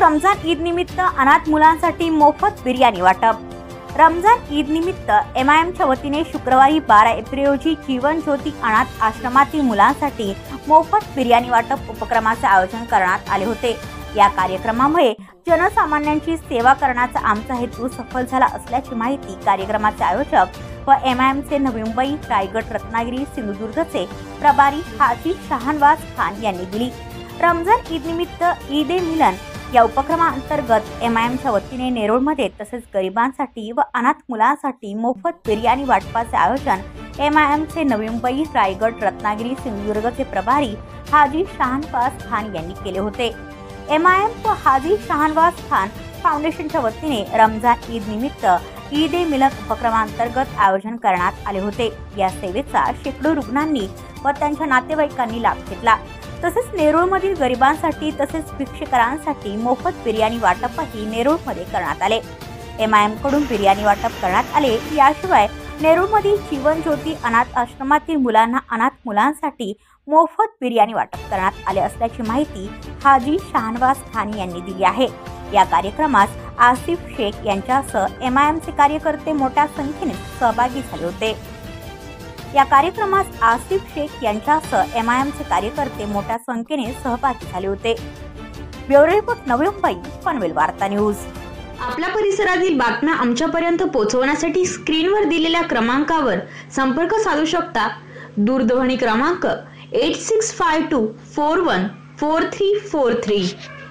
रमजान ईद निमित्त अनाथ मुलांसाठी मोफत बिर्याणी वाटप। रमजान ईद निमित्त MIMच्या वतीने शुक्रवारी 12 एप्रिल रोजी जीवन ज्योती अनाथ आश्रमातील मुलांसाठी मोफत बिर्याणी वाटप उपक्रमाचे आयोजन करण्यात आले होते। या कार्यक्रमामुळे जनसामान्यांची सेवा करण्याचा आमचा हेतू सफल झाला असल्याची माहिती कार्यक्रमाचे आयोजक व MIMचे नवी मुंबई, रायगड, रत्नागिरी, सिंधुदुर्गचे प्रभारी हाजी शाहनवाज खान यांनी दिली। रमजान ईद निमित्त ईद ए मिलन या उपक्रमाअंतर्गत MIMच्या वतीने नेरूळमध्ये तसेच गरिबांसाठी व अनाथ मुलांसाठी मोफत बिर्याणी वाटपाचे आयोजन MIMचे नवी मुंबई, रायगड, रत्नागिरी, सिंधुदुर्गचे प्रभारी हाजी शाहनवाज खान यांनी केले होते। MIM व हाजी शाहनवाज खान फाउंडेशनच्या वतीने रमजान ईद निमित्त ईद ए मिलन उपक्रमाअंतर्गत आयोजन करण्यात आले होते। या सेवेचा शेकडो रुग्णांनी व त्यांच्या नातेवाईकांनी लाभ घेतला। तसेच नेरूळमधील गरिबांसाठी तसेच भिक्षुकांसाठी मोफत बिर्याणी वाटपही नेरूळमध्ये करण्यात आले। MIM कडून बिर्याणी वाटप करण्यात आले। याशिवाय नेरूळमधील जीवन ज्योती अनाथ आश्रमातील मुलांना अनाथ मुलांसाठी मोफत बिर्याणी वाटप करण्यात आले असल्याची माहिती हाजी शाहनवाज खान यांनी दिली आहे। या कार्यक्रमात आसिफ शेख यांच्यासह MIMचे कार्यकर्ते मोठ्या संख्येने सहभागी झाले होते। या कार्यक्रमात आसिफ शेख यांच्यासह MIMचे कार्यकर्ते मोठ्या संख्येने सहभागी झाले होते। ब्युरो रिपोर्ट, नवी मुंबई, पनवेल वार्ता न्यूज। आपल्या परिसरातील बातम्या आमच्यापर्यंत पोहोचवण्यासाठी स्क्रीनवर दिलेल्या क्रमांकावर संपर्क साधू शकता। दूरध्वनी क्रमांक 8652414343।